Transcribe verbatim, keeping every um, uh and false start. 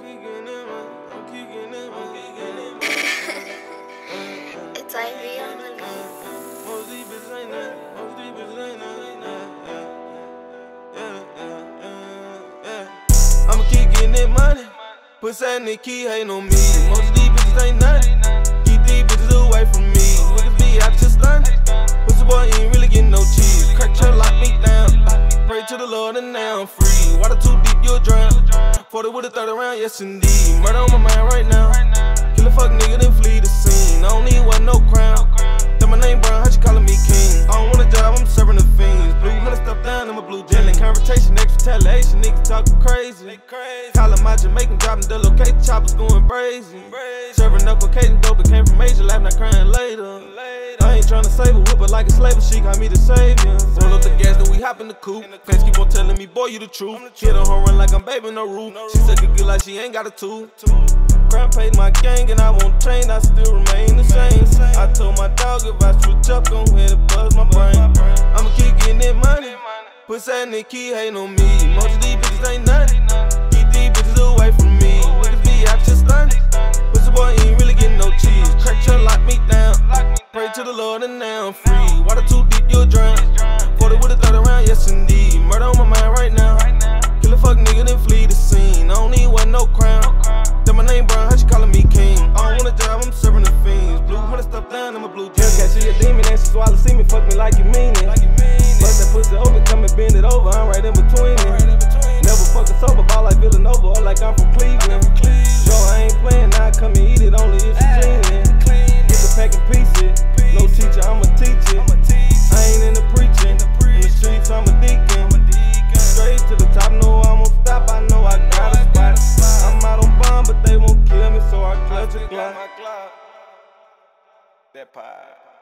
It's Ivy on the beat. Most these bitches ain't that. Most these bitches ain't that. Yeah, yeah, yeah, yeah. I'ma keep getting that money. Put side in the key, hating on me. Most of these bitches ain't nothing. Keep these bitches away from me. Niggas be out just stunning. Pussy boy ain't really getting no cheese. Crack truck lock me down. Pray to the Lord and now I'm free. Water too deep, you'll drown. forty with a thirty round, yes indeed. Murder on my mind right now. Kill a fuck nigga, then flee the scene. I don't need one, no crown. Tell my name Brown, how you calling me king? I don't want a job, I'm serving the fiends. Blue hundred stuff down, I'm a blue jelly. Conversation, next retaliation, niggas talking crazy. Calling my Jamaican, dropping the location, choppers going brazy. Serving up cocaine dope, it came from Asia, laugh not crying later. I ain't tryna save a whip, but like a slave, she call me the savior. Roll up the gas, then we hop in the coupe. Fans keep on telling me, boy, you the truth. Hit a home run like I'm baby no roof. She suck it good like she ain't got a tooth. Crime paid my gang and I won't change, I still remain the same. I told my dog if I switch up, gon' hit it buzz my brain. I'ma keep getting that money. Put side in the key, hating on me. Most of these bitches ain't nothing. Keep these bitches away from me. Niggas be out just stunning. Pussy boy ain't really getting no cheese. Crack truck lock me down. Pray to the Lord and now I'm free. Water too deep, you'll drown. forty with a thirty round, yes indeed. Murder on my mind right now. Kill a fuck nigga, then flee the scene. I don't need one, no crown. Tell my name Brown, how she calling me king? I don't want a job, I'm serving the fiends. Blue hundred stuff down, I'm a blue jean. Hellcat, she a demon and she swallow see me. Fuck me like you mean it. Bust that pussy open, come and bend it over. I'm right in between it. Never fucking sober, ball like Villanova or like I'm from Cleveland. So I ain't playing, now I come and eat it only if she cleaning. Get the pack and piece it. No teacher, I'ma teach it. I ain't in the preaching. In the streets, I'm a deacon. Straight to the top, no, I won't stop. I know I got a spot. I'm out on bomb, but they won't kill me, so I clutch a Glock. That pie.